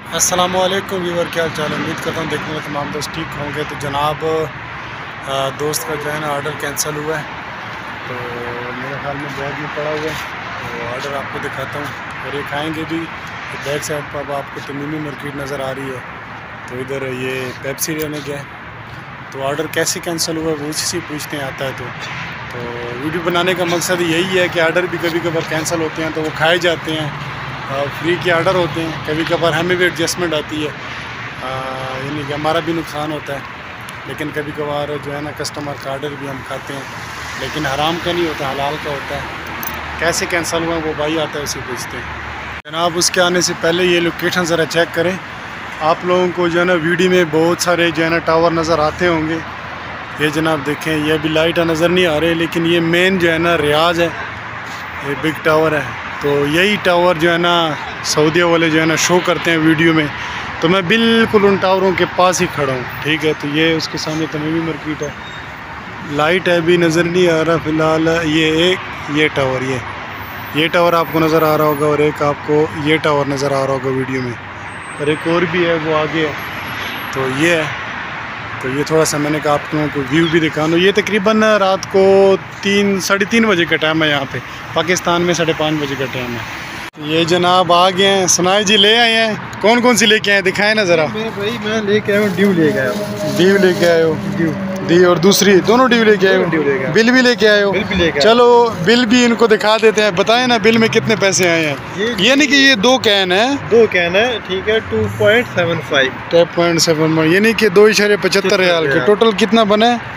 अस्सलामुअलैकुम व्यूअर, क्या हाल चाल है। उम्मीद करता हूँ देखने में तमाम दोस्त ठीक होंगे। तो जनाब दोस्त का जो है ना ऑर्डर कैंसिल हुआ है, तो मेरे ख्याल में बैग में पड़ा हुआ है। तो ऑर्डर आपको दिखाता हूँ और ये खाएँगे भी। बैक साइड पर अब आपको तमीमी मार्केट नज़र आ रही है, तो इधर ये पेप्सी लेने गया। तो ऑर्डर कैसे कैंसिल हुआ वो उसी से पूछते हैं आता है। तो वीडियो बनाने का मकसद यही है कि ऑर्डर भी कभी कभार कैंसिल होते हैं तो वो खाए जाते हैं, फ्री के ऑर्डर होते हैं। कभी कभार हमें भी एडजस्टमेंट आती है, यानी कि हमारा भी नुकसान होता है। लेकिन कभी कभार जो है ना कस्टमर का ऑर्डर भी हम खाते हैं, लेकिन हराम का नहीं होता, हलाल का होता है। कैसे कैंसिल हुआ वो भाई आता है उसे पूछते हैं। जनाब उसके आने से पहले ये लोकेशन ज़रा चेक करें। आप लोगों को जो है ना वीडियो में बहुत सारे जो है ना टावर नज़र आते होंगे। ये जनाब देखें, ये अभी लाइट नज़र नहीं आ रहे, लेकिन ये मेन जो है ना रियाज है, ये बिग टावर है। तो यही टावर जो है ना सऊदीया वाले जो है ना शो करते हैं वीडियो में। तो मैं बिल्कुल उन टावरों के पास ही खड़ा हूँ, ठीक है। तो ये उसके सामने तमीमी मार्केट है, लाइट है अभी नज़र नहीं आ रहा फ़िलहाल। ये टावर ये टावर आपको नज़र आ रहा होगा, और एक आपको ये टावर नज़र आ रहा होगा वीडियो में, और एक और भी है वो आगे है। तो ये है, तो ये थोड़ा सा मैंने कहा आप लोगों को व्यू भी दिखा दूँ। ये तकरीबन रात को 3-3:30 बजे का टाइम है यहाँ पे। पाकिस्तान में 5:30 बजे का टाइम है। ये जनाब आ गए हैं, सुनाए जी ले आए हैं। कौन कौन सी लेके आए दिखाएं ना ज़रा। भाई मैं लेके आया हूँ, ड्यू लेके आया हूँ। ड्यू लेके आए हो? डी और दूसरी दोनों ड्यू लेके आए हो? बिल भी लेके आए हो? चलो बिल भी इनको दिखा देते हैं। बताएं ना बिल में कितने पैसे आए हैं। ये नहीं कि ये 2 कैन है, ठीक है। 2.75 2.7, यानी कि 2.75 रियाल के टोटल कितना बना है?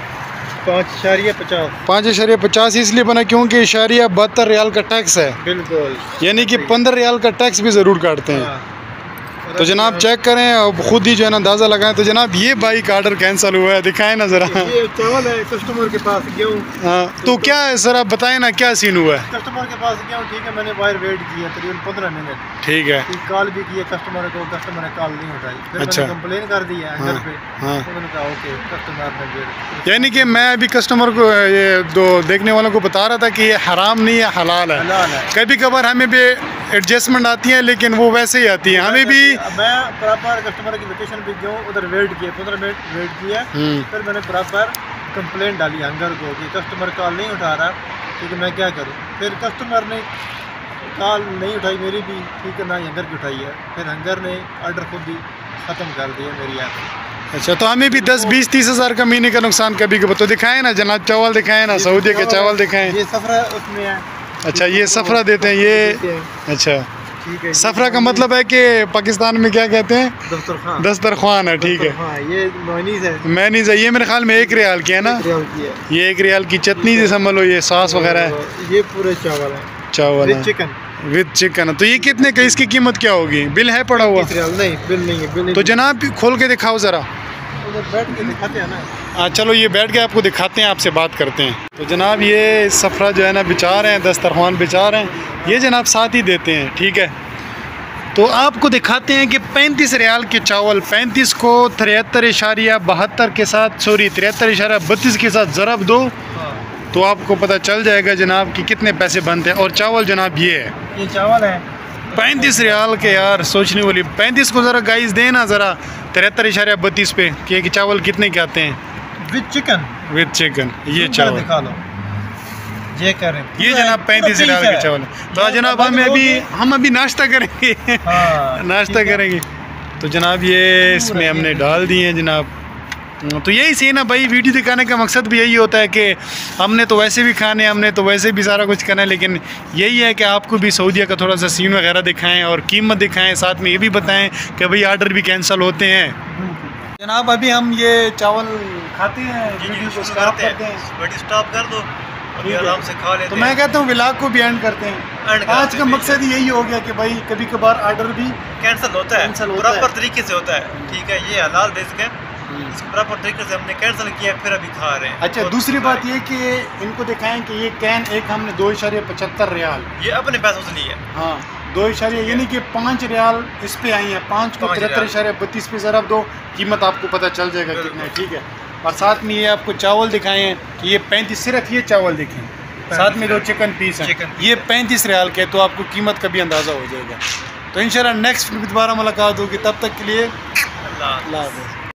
5.50 इसलिए बना क्योंकि 72 रियाल का टैक्स है। बिल्कुल, यानी कि 15 रियाल का टैक्स भी ज़रूर काटते हैं। तो जनाब चेक करें और खुद ही जो है ना अंदाज़ा लगाएं। तो जनाब ये बाइक ऑर्डर कैंसिल हुआ है, दिखाएं ना ज़रा। ये चावल है, कस्टमर के पास गया हूँ। हाँ तो क्या है सर, आप बताएं ना क्या सीन हुआ है। कस्टमर के पास गया हूँ, ठीक है। मैंने बाहर वेट किया तकरीबन 15 मिनट, ठीक है। कॉल भी किया कस्टमर को, कस्टमर ने कॉल नहीं उठाई। फिर अच्छा, मैंने कंप्लेन कर दिया घर पे। हाँ। तो मैंने कहा ओके, कस्टमर ने वेट। यानी कि मैं अभी कस्टमर को ये दो देखने वालों को बता रहा था कि ये हराम नहीं है, हलाल है। कभी कभार हमें भी एडजस्टमेंट आती है, लेकिन वो वैसे ही आती है हमें भी। मैं प्रॉपर कस्टमर की लोकेशन पे गया हूँ, उधर वेट किया 15 मिनट वेट किया। फिर मैंने प्रॉपर कंप्लेंट डाली हंगर को कि कस्टमर कॉल नहीं उठा रहा, ठीक है मैं क्या करूँ। फिर कस्टमर ने कॉल नहीं उठाई मेरी भी, ठीक है, ना ही हंगर की उठाई है। फिर हंगर ने ऑर्डर खुद ही ख़त्म कर दिया मेरी ऐप। अच्छा, तो हमें भी 10-20-30 हज़ार का महीने का नुकसान कभी कभी। तो दिखाएं ना जनाब, चावल दिखाएं ना, सऊदी के चावल दिखाएं। ये सफरा उसमें है। अच्छा, ये सफरा देते हैं ये। अच्छा, ठीक है। सफरा का मतलब है कि पाकिस्तान में क्या कहते हैं? दस्तरखान। दस्तरखान है, ठीक है। हाँ, ये मेयोनीज़ है। मेयोनीज़ है, ये मेरे ख्याल में 1 रियाल की है ना। ये 1 रियाल की चटनी से समझ लो, ये सॉस वगैरह है। ये पूरे चावल है, चावल है विद चिकन। तो ये कितने का, इसकी कीमत क्या होगी? बिल है पड़ा हुआ? नहीं, बिल नहीं है। बिल तो जनाब खोल के दिखाओ ज़रा। बैठ के दिखाते हैं ना। हाँ चलो, ये बैठ के आपको दिखाते हैं, आपसे बात करते हैं। तो जनाब ये सफरा जो है ना बिचा रहे हैं, दस्तरखान बिचा रहे हैं, ये जनाब साथ ही देते हैं, ठीक है। तो आपको दिखाते हैं कि 35 रियाल के चावल, 35 को 73.72 के साथ, सॉरी 73.32 के साथ ज़रब दो, तो आपको पता चल जाएगा जनाब कि कितने पैसे बनते हैं। और चावल जनाब ये है, ये चावल है 35 रियाल के। यार सोचने वाली, 35 को ज़रा गाइस देना ज़रा 73.32 पे कि चावल कितने के आते हैं विद चिकन। ये चावल दिखा लो, ये करें। ये जनाब 35 रियाल के चावल। तो जनाब हम अभी नाश्ता करेंगे। नाश्ता करेंगे। तो जनाब ये इसमें हमने डाल दिए हैं जनाब। तो यही सीन है भाई, वीडियो दिखाने का मकसद भी यही होता है कि हमने तो वैसे भी खाने, हमने तो वैसे भी सारा कुछ करना है, लेकिन यही है कि आपको भी सऊदीया का थोड़ा सा सीन वगैरह दिखाएं और कीमत दिखाएं, साथ में ये भी बताएं कि भाई ऑर्डर भी कैंसिल होते हैं। जनाब अभी हम ये चावल खाते हैं, वीडियो को स्टॉप करते हैं। स्टॉप कर दो, आराम से खा लेते हैं। तो मैं कहता हूँ व्लॉग को भी एंड करते हैं। आज का मकसद यही हो गया कि भाई कभी कभार ऑर्डर भी कैंसिल होता है, प्रॉपर तरीके से होता है, ठीक है। ये हलाल रिस्क है, इसको प्रॉपर तरीके से हमने कैंसिल किया, फिर अभी खा रहे हैं। अच्छा, दूसरी बात ये कि इनको दिखाएं कि ये कैन एक हमने 2.75 रियाल, ये अपने पैसों से लिया। हाँ 2 यानी कि 5 रियाल इस पे आई है। 5 को 73.32 पे ज़रा दो, कीमत आपको पता चल जाएगा कितना है, ठीक है। और साथ में ये आपको चावल दिखाए हैं कि ये 35, सिर्फ ये चावल देखें, साथ में 2 चिकन पीस हैं, ये 35 रियाल के। तो आपको कीमत का भी अंदाज़ा हो जाएगा। तो इंशाल्लाह नेक्स्ट फिल्म दोबारा मुलाकात होगी, तब तक के लिए अल्लाह अल्लाह हाफ़िज़।